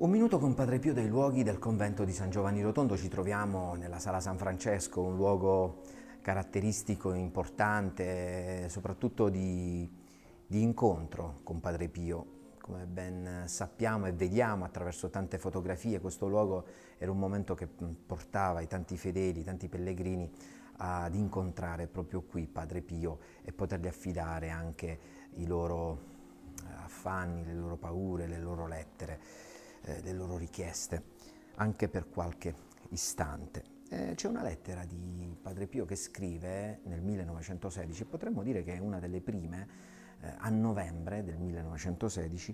Un minuto con Padre Pio dai luoghi del convento di San Giovanni Rotondo. Ci troviamo nella Sala San Francesco, un luogo caratteristico, importante, soprattutto di incontro con Padre Pio. Come ben sappiamo e vediamo attraverso tante fotografie, questo luogo era un momento che portava i tanti fedeli, i tanti pellegrini ad incontrare proprio qui Padre Pio e potergli affidare anche i loro affanni, le loro paure, le loro lettere, le loro richieste, anche per qualche istante. C'è una lettera di Padre Pio che scrive nel 1916, potremmo dire che è una delle prime, a novembre del 1916,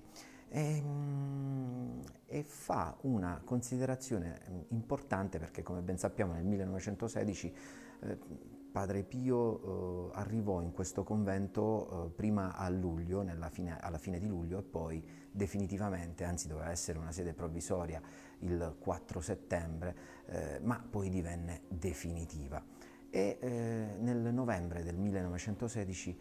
e fa una considerazione importante perché, come ben sappiamo, nel 1916 Padre Pio arrivò in questo convento prima a luglio, alla fine di luglio, e poi definitivamente, anzi doveva essere una sede provvisoria il 4 settembre, ma poi divenne definitiva. E nel novembre del 1916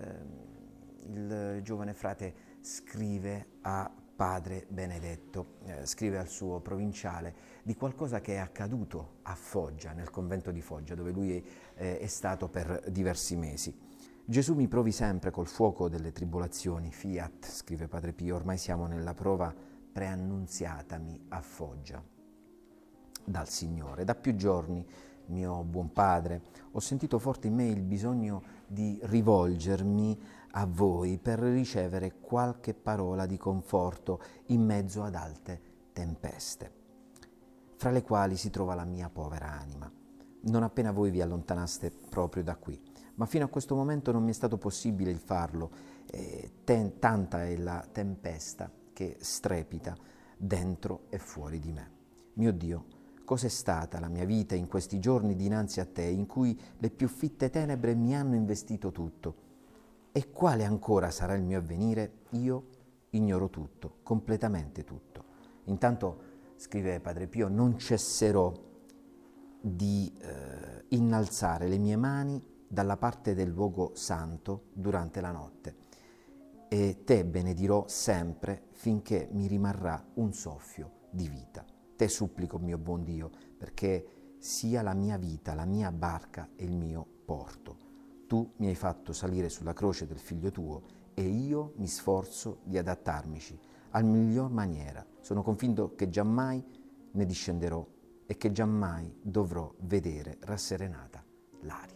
il giovane frate scrive a Padre Benedetto, scrive al suo provinciale di qualcosa che è accaduto a Foggia, nel convento di Foggia, dove lui è stato per diversi mesi. Gesù mi provi sempre col fuoco delle tribolazioni, fiat, scrive Padre Pio, ormai siamo nella prova preannunziatami a Foggia dal Signore. Da più giorni, mio buon padre, ho sentito forte in me il bisogno di rivolgermi a voi per ricevere qualche parola di conforto in mezzo ad alte tempeste, fra le quali si trova la mia povera anima. Non appena voi vi allontanaste proprio da qui, ma fino a questo momento non mi è stato possibile il farlo, tanta è la tempesta che strepita dentro e fuori di me. Mio Dio, cos'è stata la mia vita in questi giorni dinanzi a te, in cui le più fitte tenebre mi hanno investito tutto? E quale ancora sarà il mio avvenire? Io ignoro tutto, completamente tutto. Intanto, scrive Padre Pio, non cesserò di innalzare le mie mani dalla parte del luogo santo durante la notte e te benedirò sempre finché mi rimarrà un soffio di vita. Te supplico, mio buon Dio, perché sia la mia vita, la mia barca e il mio porto. Tu mi hai fatto salire sulla croce del Figlio tuo e io mi sforzo di adattarmici al miglior maniera. Sono convinto che giammai ne discenderò e che giammai dovrò vedere rasserenata l'aria.